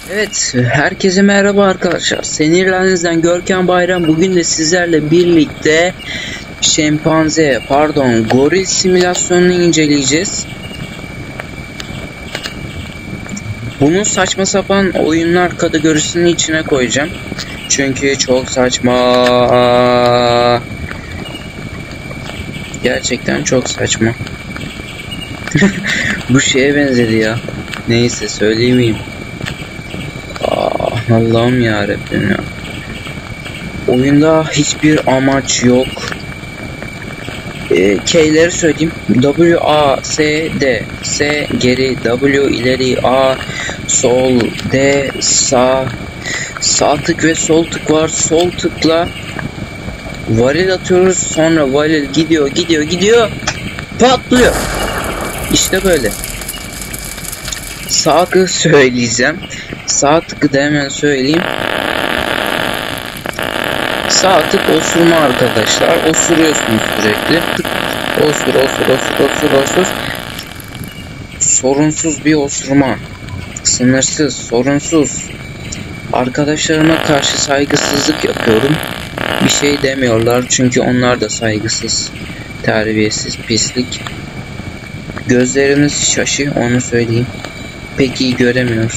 Evet, herkese merhaba arkadaşlar. Sinirlenizden Görkem Bayram. Bugün de sizlerle birlikte goril simülasyonunu inceleyeceğiz. Bunu saçma sapan oyunlar kategorisinin içine koyacağım. Çünkü çok saçma. Gerçekten çok saçma. Bu şeye benzedi ya. Neyse söyleyeyim. Allah'ım yarabbim ya. Oyunda hiçbir amaç yok. K'leri söyleyeyim. W, A, S, D. S geri, W ileri, A sol, D sağ. Sağ tık ve sol tık var. Sol tıkla varil atıyoruz. Sonra varil gidiyor. Patlıyor. İşte böyle. Sağ tık söyleyeceğim. Sağ tıkı da hemen söyleyeyim. Sağ tık osurma arkadaşlar. Osuruyorsunuz sürekli. Tık. Osur. Sorunsuz bir osurma. Sınırsız, sorunsuz. Arkadaşlarıma karşı saygısızlık yapıyorum. Bir şey demiyorlar çünkü onlar da saygısız. Terbiyesiz, pislik. Gözlerimiz şaşı, onu söyleyeyim. Pek iyi göremiyoruz.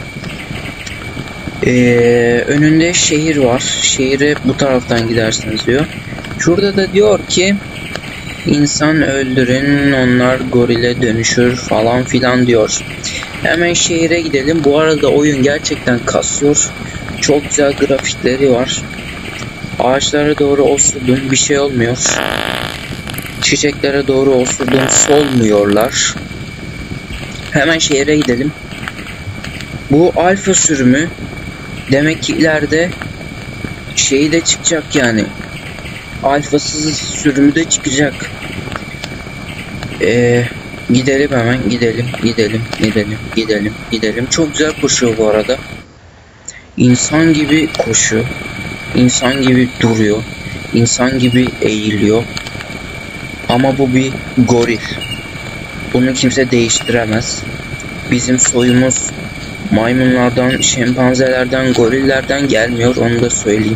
Önünde şehir var. Şehire bu taraftan gidersiniz diyor. Şurada da diyor ki insan öldürün, onlar gorile dönüşür falan filan diyor. Hemen şehire gidelim. Bu arada oyun gerçekten kasıyor. Çok güzel grafikleri var. Ağaçlara doğru osurdum, bir şey olmuyor. Çiçeklere doğru osurdum, solmuyorlar. Hemen şehire gidelim. Bu alfa sürümü. Demek ki ileride şeyi de çıkacak yani. Alfasız sürümü de çıkacak. Gidelim hemen. Gidelim. Çok güzel koşuyor bu arada. İnsan gibi koşuyor. İnsan gibi duruyor. İnsan gibi eğiliyor. Ama bu bir goril. Bunu kimse değiştiremez. Bizim soyumuz maymunlardan, şempanzelerden, gorillerden gelmiyor, onu da söyleyeyim.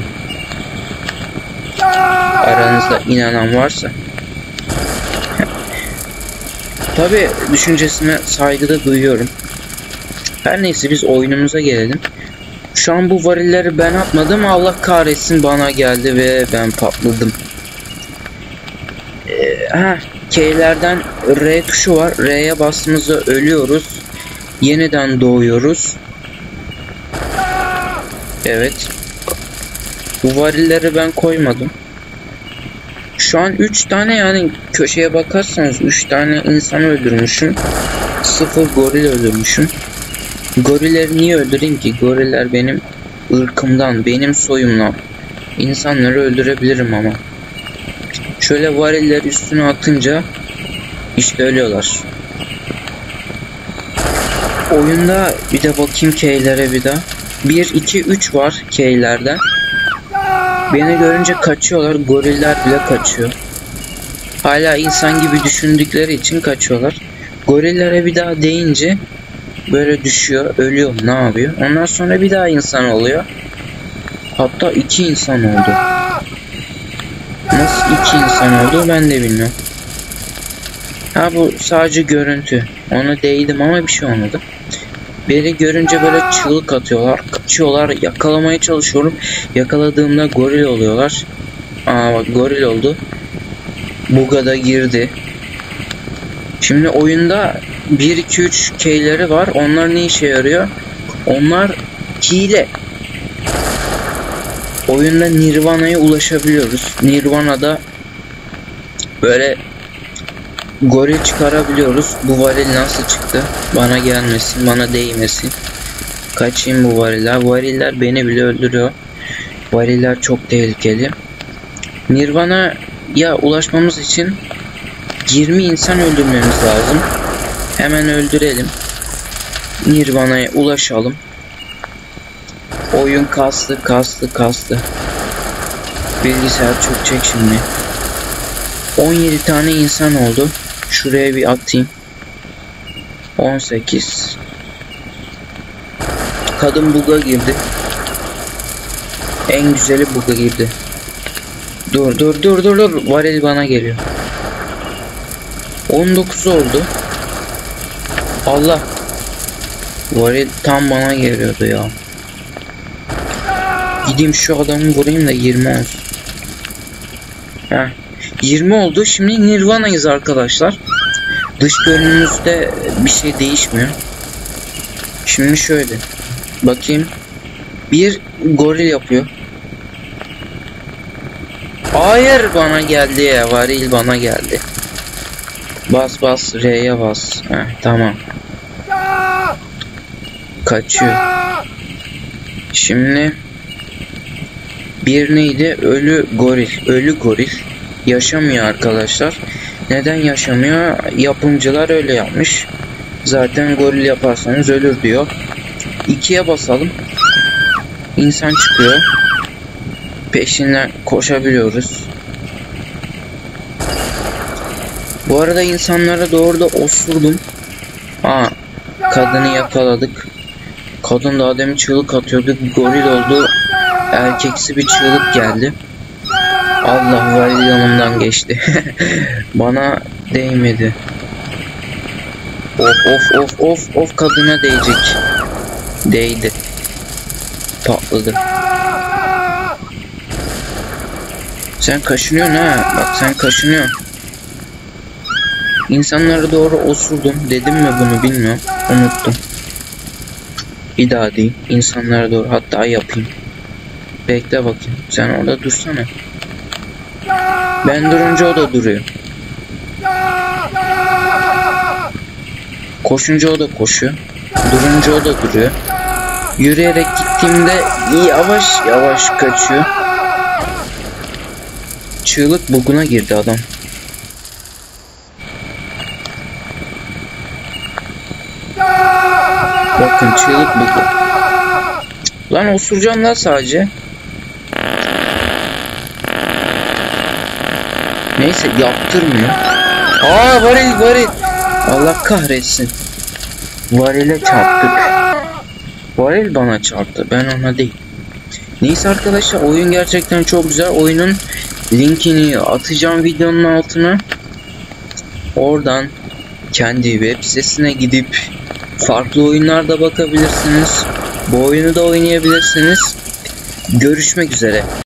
Aranızda inanan varsa. Tabi düşüncesine saygıda duyuyorum. Her neyse biz oyunumuza gelelim. Şu an bu varilleri ben atmadım, Allah kahretsin bana geldi ve ben patladım. K'lerden R tuşu var. R'ye bastığımızda ölüyoruz. Yeniden doğuyoruz. Evet. Bu varilleri ben koymadım. Şu an 3 tane, yani köşeye bakarsanız 3 tane insan öldürmüşüm. 0 goril öldürmüşüm. Gorilleri niye öldüreyim ki? Goriller benim ırkımdan, benim soyumdan. İnsanları öldürebilirim ama. Şöyle variller üstüne atınca işte ölüyorlar. Oyunda bir de bakayım K'lere bir daha. 1, 2, 3 var K'lerden. Beni görünce kaçıyorlar. Goriller bile kaçıyor. Hala insan gibi düşündükleri için kaçıyorlar. Gorillere bir daha deyince böyle düşüyor, ölüyor, ne yapıyor? Ondan sonra bir daha insan oluyor. Hatta 2 insan oldu. Nasıl 2 insan oldu ben de bilmiyorum. Bu sadece görüntü. Ona değdim ama bir şey olmadı. Beni görünce böyle çığlık atıyorlar, kaçıyorlar, yakalamaya çalışıyorum. Yakaladığımda goril oluyorlar. Bak goril oldu. Bug'a da girdi. Şimdi oyunda 1, 2, 3 K'leri var. Onlar ne işe yarıyor? Onlar hile. Oyunda Nirvana'ya ulaşabiliyoruz. Nirvana'da böyle goril çıkarabiliyoruz. Bu varil nasıl çıktı? Bana gelmesin, bana değmesin. Kaçayım bu variller. Variller beni bile öldürüyor. Variller çok tehlikeli. Nirvana'ya ulaşmamız için 20 insan öldürmemiz lazım. Hemen öldürelim. Nirvana'ya ulaşalım. Oyun kastı. Bilgisayar çökecek şimdi. 17 tane insan oldu. Şuraya bir atayım. 18. kadın bug'a girdi. En güzeli bug'a girdi. Dur. Varil bana geliyor. 19 oldu. Allah. Varil tam bana geliyordu ya. Gideyim şu adamı vurayım da 20 olsun. Heh. 20 oldu. Şimdi Nirvana'yız arkadaşlar. Dış görünümüzde bir şey değişmiyor. Şimdi şöyle. Bakayım. Bir goril yapıyor. Hayır, bana geldi ya. Varil bana geldi. Bas R'ye bas. Heh, tamam. Kaçıyor. Şimdi bir neydi? Ölü goril. Yaşamıyor arkadaşlar. Neden yaşamıyor? Yapımcılar öyle yapmış. Zaten goril yaparsanız ölür diyor. 2'ye basalım. İnsan çıkıyor. Peşinden koşabiliyoruz. Bu arada insanlara doğru da osurdum. Kadını yakaladık. Kadın daha demin çığlık atıyordu. Goril oldu. Erkeksi bir çığlık geldi. Allah, varil yanımdan geçti. Bana değmedi. Of, kadına değecek. Değdi. Patladı. Sen kaşınıyorsun ha. Bak, sen kaşınıyorsun. İnsanlara doğru osurdum. Dedim mi bunu bilmiyorum. Unuttum. Bir daha diyeyim. İnsanlara doğru. Hatta yapayım. Bekle bakayım. Sen orada dursana. Ben durunca o da duruyor. Koşunca o da koşuyor. Durunca o da duruyor. Yürüyerek gittiğimde yavaş kaçıyor. Çığlık buguna girdi adam. Bakın, çığlık bugu. Lan osuracağım lan sadece. Neyse, yaptırmıyor. Varil. Allah kahretsin. Varil'e çarptık. Varil bana çarptı. Ben ona değil. Neyse arkadaşlar, oyun gerçekten çok güzel. Oyunun linkini atacağım videonun altına. Oradan kendi web sitesine gidip farklı oyunlarda bakabilirsiniz. Bu oyunu da oynayabilirsiniz. Görüşmek üzere.